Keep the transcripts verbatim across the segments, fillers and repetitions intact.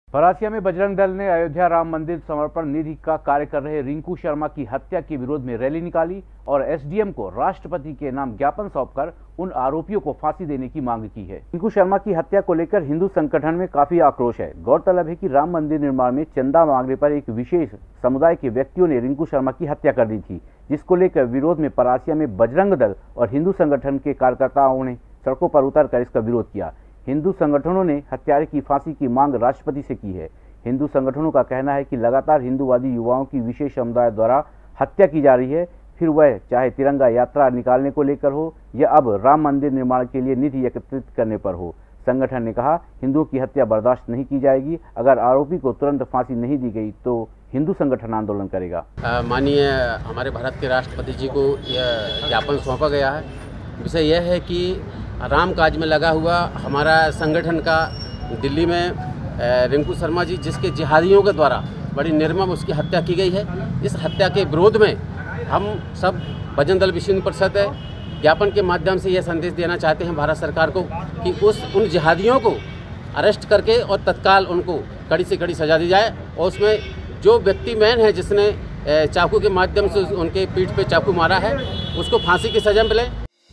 परासिया में बजरंग दल ने अयोध्या राम मंदिर समर्पण निधि का कार्य कर रहे रिंकू शर्मा की हत्या के विरोध में रैली निकाली और एसडीएम को राष्ट्रपति के नाम ज्ञापन सौंपकर उन आरोपियों को फांसी देने की मांग की है। रिंकू शर्मा की हत्या को लेकर हिंदू संगठन में काफी आक्रोश है। गौरतलब है कि राम मंदिर निर्माण में चंदा मांगने पर एक विशेष समुदाय के व्यक्तियों ने रिंकू शर्मा की हत्या कर दी थी, जिसको लेकर विरोध में परासिया में बजरंग दल और हिंदू संगठन के कार्यकर्ताओं ने सड़कों पर उतरकर इसका विरोध किया। हिंदू संगठनों ने हत्यारे की फांसी की मांग राष्ट्रपति से की है। हिंदू संगठनों का कहना है कि लगातार हिंदूवादी युवाओं की विशेष समुदाय द्वारा हत्या की जा रही है, फिर वह चाहे तिरंगा यात्रा निकालने को लेकर हो या अब राम मंदिर निर्माण के लिए निधि एकत्रित करने पर हो। संगठन ने कहा, हिंदुओं की हत्या बर्दाश्त नहीं की जाएगी। अगर आरोपी को तुरंत फांसी नहीं दी गई तो हिंदू संगठन आंदोलन करेगा। माननीय हमारे भारत के राष्ट्रपति जी को यह ज्ञापन सौंपा गया है। विषय यह है कि राम काज में लगा हुआ हमारा संगठन का दिल्ली में रिंकू शर्मा जी, जिसके जिहादियों के द्वारा बड़ी निर्मम उसकी हत्या की गई है, इस हत्या के विरोध में हम सब बजरंग दल विश्व हिंदू परिषद ज्ञापन के माध्यम से यह संदेश देना चाहते हैं भारत सरकार को कि उस उन जिहादियों को अरेस्ट करके और तत्काल उनको कड़ी से कड़ी सजा दी जाए और उसमें जो व्यक्ति मैन है जिसने चाकू के माध्यम से उनके पीठ पे चाकू मारा है उसको फांसी की सजा मिले।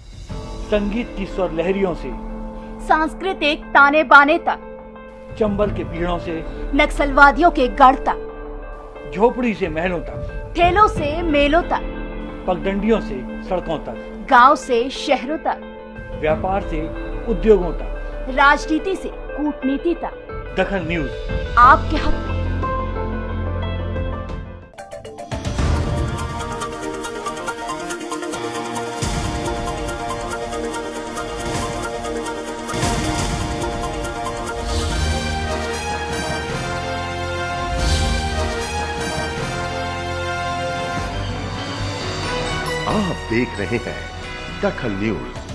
संगीत की स्वर लहरियों से सांस्कृतिक ताने बाने तक, चंबल के पीड़ों से नक्सलवादियों के गढ़ तक, झोपड़ी से महलों तक, ठेलों से मेलों तक, पगडंडियों से सड़कों तक, गांव से शहरों तक, व्यापार से उद्योगों तक, राजनीति से कूटनीति तक, दखल न्यूज आपके हक में। आप देख रहे हैं दखल न्यूज।